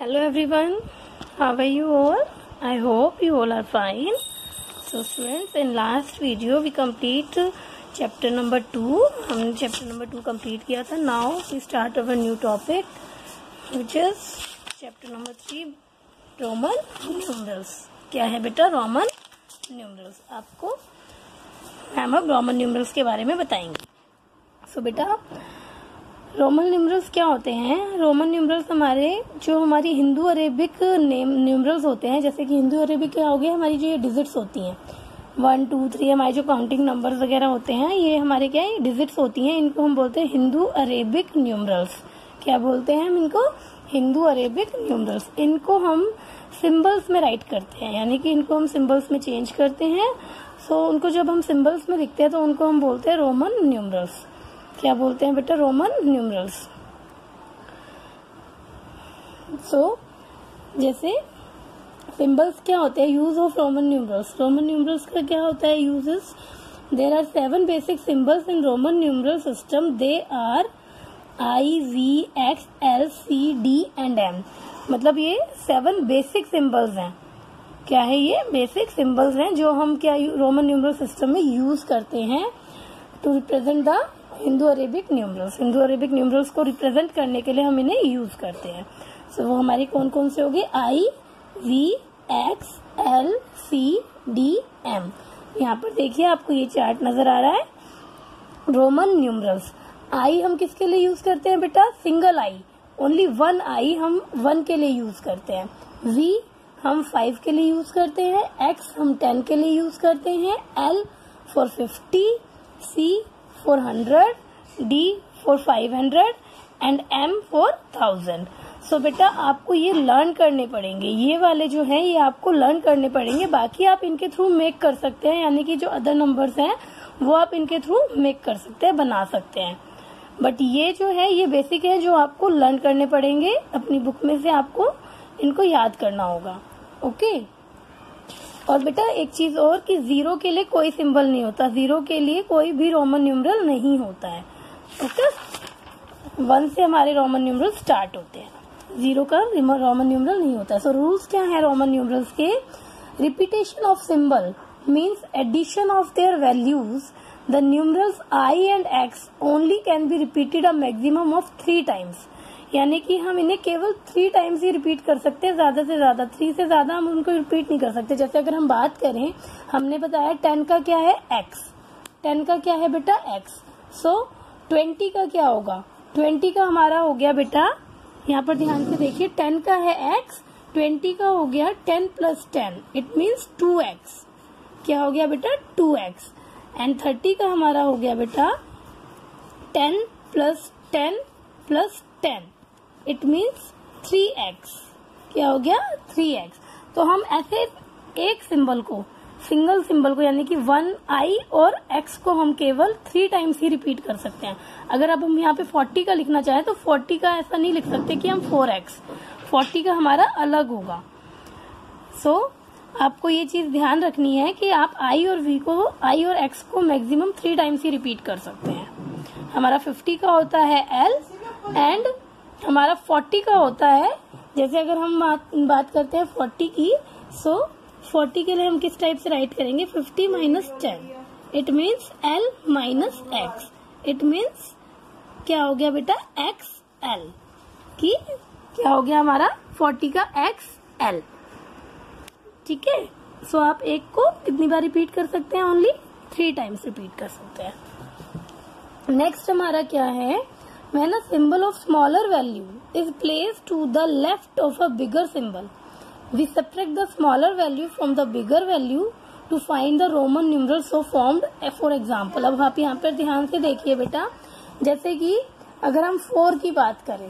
Hello everyone, how are you all? I hope you all are fine. So students, in last video we complete chapter number 2. हमने chapter number 2 complete किया था. Now we start our new topic which is chapter number 3, Roman numerals. क्या है बेटा Roman numerals? आपको ma'am अब Roman numerals के बारे में बताएंगे. So बेटा रोमन न्यूमरल्स क्या होते हैं? रोमन न्यूमरल्स हमारी हिंदू अरेबिक न्यूमरल्स होते हैं. जैसे कि हिंदू अरेबिक क्या हो गया, हमारी जो ये डिजिट्स होती हैं 1 2 3 हमारे जो काउंटिंग नंबर्स वगैरह होते हैं, ये हमारे क्या है डिजिट्स होती हैं. इनको हम बोलते हैं हिंदू अरेबिक न्यूमरल्स. क्या बोलते हैं हम इनको? Hindu Arabic numerals. इनको हम सिंबल्स में राइट करते हैं, यानी कि इनको हम सिंबल्स में चेंज करते हैं. सो उनको जब हम सिंबल्स में लिखते हैं तो उनको हम बोलते हैं रोमन न्यूमरल्स. क्या बोलते हैं बेटा? Roman numerals. सो जैसे सिंबल्स क्या होते हैं? Use of Roman numerals. Roman numerals का क्या होता है uses? There are 7 basic symbols in Roman numeral system. They are I, V, X, L, C, D and M. मतलब ये 7 बेसिक सिंबल्स हैं. क्या है ये? बेसिक सिंबल्स हैं जो हम क्या रोमन न्यूमरल सिस्टम में यूज करते हैं to represent the Hindu Arabic numerals. Hindu Arabic numerals को रिप्रेजेंट करने के लिए हम इन्हें यूज करते हैं. सो वो हमारी कौन कौन से होगी? I, V, X, L, C, D, M. यहाँ पर देखिए आपको ये चार्ट नजर आ रहा है. Roman numerals. I हम किसके लिए यूज करते हैं बेटा? सिंगल I, ओनली 1 I हम 1 के लिए यूज करते हैं. V हम 5 के लिए यूज करते हैं. X हम 10 के लिए यूज करते हैं. L for 50, C for 100, D for 500 and M for 1000. So बेटा आपको ये लर्न करने पड़ेंगे. ये वाले जो हैं ये आपको लर्न करने पड़ेंगे. बाकी आप इनके थ्रू मेक कर सकते हैं, यानी कि जो अदर नंबर्स हैं वो आप इनके थ्रू मेक कर सकते हैं, बना सकते हैं. बट ये जो है ये बेसिक है जो आपको लर्न करने पड़ेंगे. अपनी बुक में से आपको इनको याद करना होगा. ओके. और बेटा एक चीज और कि 0 के लिए कोई सिंबल नहीं होता. 0 के लिए कोई भी रोमन न्यूमरल नहीं होता है. ओके. 1 से हमारे रोमन न्यूमरल स्टार्ट होते हैं. 0 का रोमन न्यूमरल नहीं होता है. सो रूल्स क्या है रोमन न्यूमरल्स के? Repetition of symbol means addition of their values. The numerals I and X only can be repeated a maximum of 3 times. यानी कि हम इन्हें केवल 3 टाइम्स ही रिपीट कर सकते हैं, ज्यादा से ज्यादा. 3 से ज्यादा हम उनको रिपीट नहीं कर सकते. जैसे अगर हम बात करें, हमने बताया 10 का क्या है? X. 10 का क्या है बेटा? X. सो 20 का क्या होगा? 20 का हमारा हो गया बेटा, यहाँ पर ध्यान से देखिए, 10 का है X, 20 का हो गया 10 + 10, इट मीन्स 2X. क्या हो गया बेटा? 2X. एंड 30 का हमारा हो गया बेटा 10 + 10 + 10, इट मीन्स 3X. क्या हो गया? 3X. तो हम ऐसे एक सिंबल को, सिंगल सिंबल को, यानी कि 1 I और X को हम केवल 3 टाइम्स ही रिपीट कर सकते हैं. अगर अब हम यहाँ पे 40 का लिखना चाहें तो 40 का ऐसा नहीं लिख सकते कि हम 4X. 40 का हमारा अलग होगा. सो आपको ये चीज ध्यान रखनी है कि आप I और X को मैक्सिमम 3 टाइम्स ही रिपीट कर सकते हैं. हमारा 50 का होता है L एंड हमारा 40 का होता है. जैसे अगर हम बात करते हैं 40 की, सो 40 के लिए हम किस टाइप से राइट करेंगे? 50 - 10, it means L - X. It means क्या हो गया बेटा? XL. की क्या हो गया हमारा? 40 का XL. ठीक है. सो आप एक को कितनी बार रिपीट कर सकते हैं? ओनली 3 टाइम्स रिपीट कर सकते हैं. नेक्स्ट हमारा क्या है? When a symbol of smaller value is placed to the left of a bigger symbol, we subtract the smaller value from the bigger value to find the Roman numeral so formed. For example, अब आप यहाँ पर ध्यान से देखिए बेटा, जैसे कि अगर हम 4 की बात करें,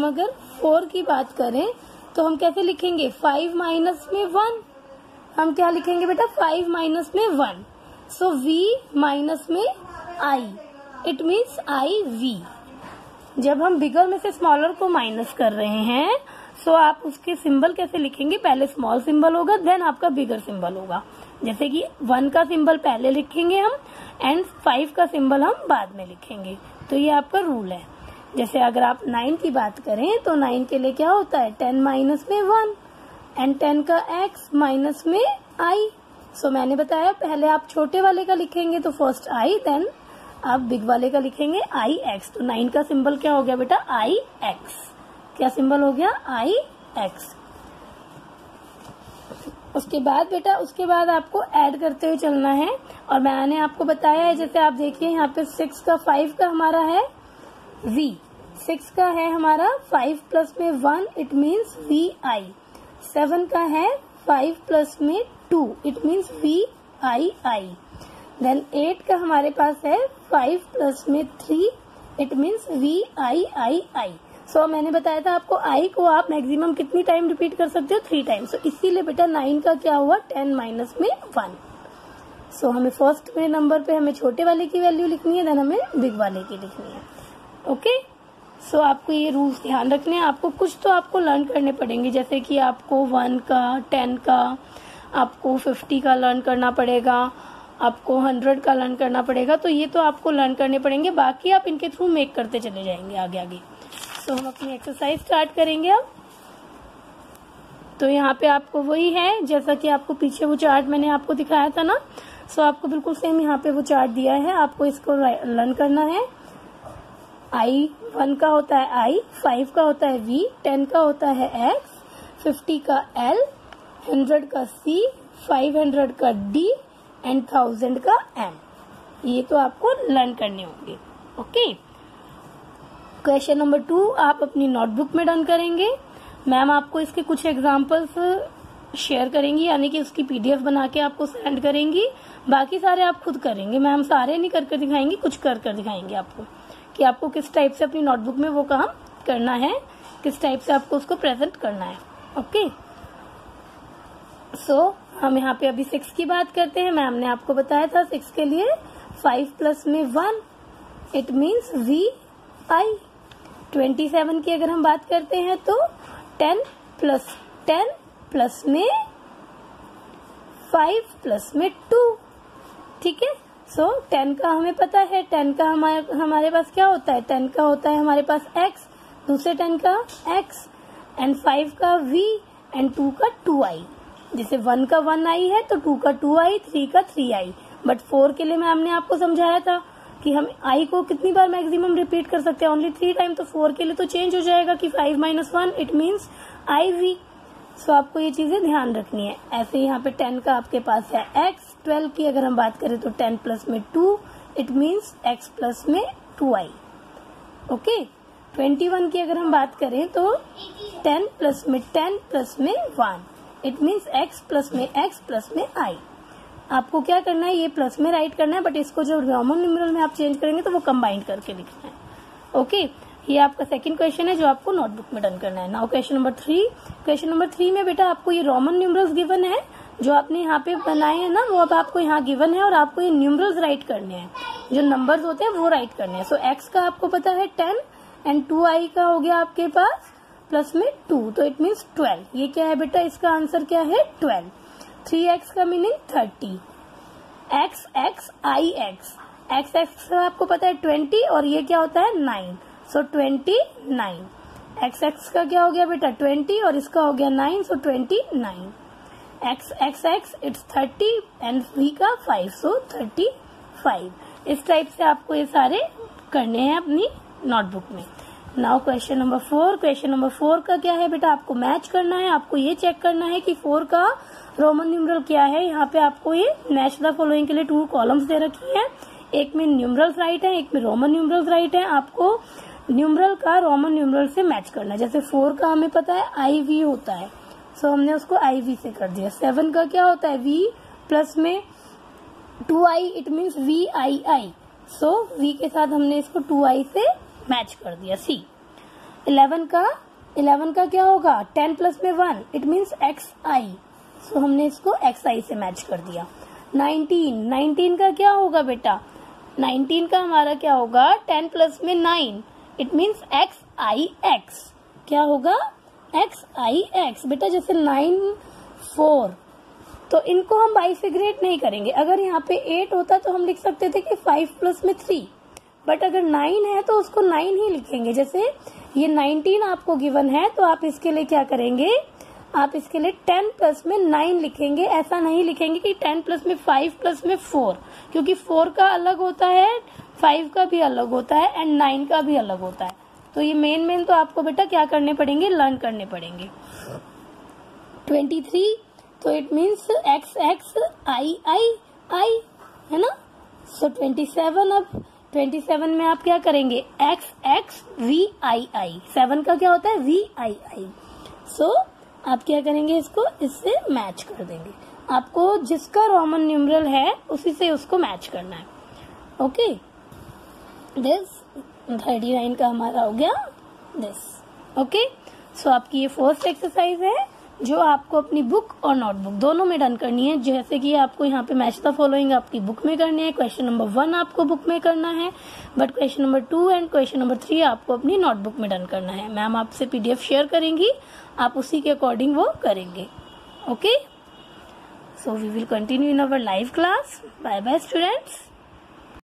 तो हम कैसे लिखेंगे? 5 माइनस में 1. हम क्या लिखेंगे बेटा? 5 माइनस में 1. सो V माइनस में I, इट मीन्स IV. जब हम बिगर में से स्मॉलर को माइनस कर रहे हैं, सो आप उसके सिंबल कैसे लिखेंगे? पहले स्मॉल सिंबल होगा, देन आपका बिगर सिंबल होगा. जैसे कि 1 का सिंबल पहले लिखेंगे हम एंड 5 का सिंबल हम बाद में लिखेंगे. तो ये आपका रूल है. जैसे अगर आप 9 की बात करें तो 9 के लिए क्या होता है 10 माइनस में 1 एंड 10 का x माइनस में i। सो मैंने बताया पहले आप छोटे वाले का लिखेंगे तो फर्स्ट i, देन आप बिग वाले का लिखेंगे i x। तो 9 का सिंबल क्या हो गया बेटा i x। क्या सिंबल हो गया i x। उसके बाद आपको ऐड करते हुए चलना है। और मैंने आपको बताया है, जैसे आप देखिए यहाँ पे 6 का 5 का हमारा है v, 6 का है हमारा 5 प्लस में 1 इट मीन्स vi, 7 का है 5 प्लस में 2 इट मीन्स vi। देन 8 का हमारे पास है 5 प्लस में 3 इट मीन्स vi। सो मैंने बताया था आपको i को आप मैक्सिमम कितनी टाइम रिपीट कर सकते हो 3 टाइम। सो इसीलिए बेटा 9 का क्या हुआ 10 माइनस में 1। सो हमें फर्स्ट में नंबर पे हमें छोटे वाले की वैल्यू लिखनी है, देन हमें बिग वाले की लिखनी है। ओके, सो आपको ये रूल्स ध्यान रखने हैं। आपको कुछ तो आपको लर्न करने पड़ेंगे, जैसे कि आपको 1 का 10 का, आपको 50 का लर्न करना पड़ेगा, आपको 100 का लर्न करना पड़ेगा। तो ये तो आपको लर्न करने पड़ेंगे, बाकी आप इनके थ्रू मेक करते चले जाएंगे आगे आगे। तो हम अपनी एक्सरसाइज स्टार्ट करेंगे अब। तो यहाँ पे आपको वही है जैसा कि आपको पीछे वो चार्ट मैंने आपको दिखाया था ना। सो आपको बिल्कुल सेम यहाँ पे वो चार्ट दिया है, आपको इसको लर्न करना है। i1 का होता है i, 5 का होता है v, 10 का होता है x, 50 का l, 100 का c, 500 का d एंड 1000 का m। ये तो आपको लर्न करने होंगे। ओके, क्वेश्चन नंबर 2 आप अपनी नोटबुक में डन करेंगे। मैम आपको इसके कुछ एग्जांपल्स शेयर करेंगी, यानी कि उसकी पीडीएफ बना के आपको सेंड करेंगी। बाकी सारे आप खुद करेंगे, मैम सारे नहीं करके दिखाएंगी, कुछ कर दिखाएंगे आपको कि आपको किस टाइप से अपनी नोटबुक में वो काम करना है, किस टाइप से आपको उसको प्रेजेंट करना है। ओके, सो हम यहाँ पे अभी 6 की बात करते हैं। मैम ने आपको बताया था 6 के लिए 5 प्लस में 1 इट मीन्स vi। 27 की अगर हम बात करते हैं तो 10 प्लस में 5 प्लस में 2। ठीक है, सो 10 का हमें पता है, 10 का हमारे पास क्या होता है, 10 का होता है हमारे पास x, दूसरे 10 का x एंड 5 का v एंड 2 का 2i। जैसे 1 का 1i है तो 2 का 2i, 3 का 3i। बट 4 के लिए मैम ने आपको समझाया था कि हम i को कितनी बार मैक्सिमम रिपीट कर सकते हैं, ओनली 3 टाइम। तो 4 के लिए तो चेंज हो जाएगा कि 5 minus 1 it means iv। So आपको ये चीजें ध्यान रखनी है। ऐसे यहाँ पे 10 का आपके पास है x, 12 की अगर हम बात करें तो 10 प्लस में 2 इट मीन्स x प्लस में 2i। ओके, 21 की अगर हम बात करें तो 10 प्लस में 1 इट मीन्स x प्लस में i। आपको क्या करना है, ये प्लस में राइट करना है, बट इसको जो रोमन न्यूमेरल में आप चेंज करेंगे तो वो कंबाइन करके लिखना है। ओके, ये आपका सेकंड क्वेश्चन है जो आपको नोटबुक में डन करना है। Now question number 3। Question number 3 में बेटा आपको ये रोमन न्यूमेरल्स गिवन है, जो आपने यहाँ पे बनाए हैं ना वो अब आपको यहाँ गिवन है, और आपको ये न्यूमेरल्स राइट करने हैं, जो नंबर्स होते हैं वो राइट करने हैं। सो x का आपको पता है 10 एंड 2i का हो गया आपके पास प्लस में 2, तो इट मीन्स 12। ये क्या है बेटा, इसका आंसर क्या है 12। 3x का मीनिंग 30, x का आपको पता है 20 और ये क्या होता है 9, सो 29। x का क्या हो गया बेटा 20 और इसका हो गया 9, so 29। x it's 30 and v का 5, सो 35। इस टाइप से आपको ये सारे करने हैं अपनी नोटबुक में। Now question number 4। Question number 4 का क्या है बेटा, आपको मैच करना है। आपको ये चेक करना है कि 4 का रोमन न्यूमेरल क्या है। यहाँ पे आपको ये मैच द फॉलोइंग के लिए 2 कॉलम्स दे रखी है, एक में न्यूमेरल्स राइट है, एक में रोमन न्यूमेरल्स राइट है। आपको न्यूमेरल का रोमन न्यूमेरल से मैच करना है। जैसे 4 का हमें पता है IV होता है, सो हमने उसको IV से कर दिया। 7 का क्या होता है V प्लस में 2i it means VII, so V के साथ हमने इसको 2i से मैच कर दिया। C 11 का क्या होगा 10 प्लस में 1 इट मीन्स XI, सो हमने इसको XI से मैच कर दिया। 19 का क्या होगा बेटा, 19 का हमारा क्या होगा 10 प्लस में 9 इट मीन्स XIX, क्या होगा XIX बेटा। जैसे 9 4, तो इनको हम बाइफिग्रेट नहीं करेंगे। अगर यहाँ पे 8 होता तो हम लिख सकते थे कि 5 प्लस में 3, बट अगर 9 है तो उसको 9 ही लिखेंगे। जैसे ये 19 आपको गिवन है तो आप इसके लिए क्या करेंगे, आप इसके लिए 10 प्लस में 9 लिखेंगे। ऐसा नहीं लिखेंगे कि 10 प्लस में 5 प्लस में 4, क्योंकि 4 का अलग होता है, 5 का भी अलग होता है एंड 9 का भी अलग होता है। तो ये मेन तो आपको बेटा क्या करने पड़ेंगे, लर्न करने पड़ेंगे। 23 तो it means x x i i i है ना। सो 27, अब 27 में आप क्या करेंगे, x x v i i, 7 का क्या होता है v i i। सो आप क्या करेंगे, इसको इससे मैच कर देंगे। आपको जिसका रोमन न्यूमरल है उसी से उसको मैच करना है। ओके, दिस 39 का हमारा हो गया दिस। ओके, सो आपकी ये फर्स्ट एक्सरसाइज है जो आपको अपनी बुक और नोटबुक दोनों में डन करनी है। जैसे कि आपको यहाँ पे मैच द फॉलोइंग आपकी बुक में करने हैं, क्वेश्चन नंबर 1 आपको बुक में करना है, but question number 2 and question number 3 आपको अपनी नोटबुक में डन करना है। मैम आपसे PDF शेयर करेंगी, आप उसी के अकॉर्डिंग वो करेंगे। Okay, so we will continue in our live class. Bye bye students.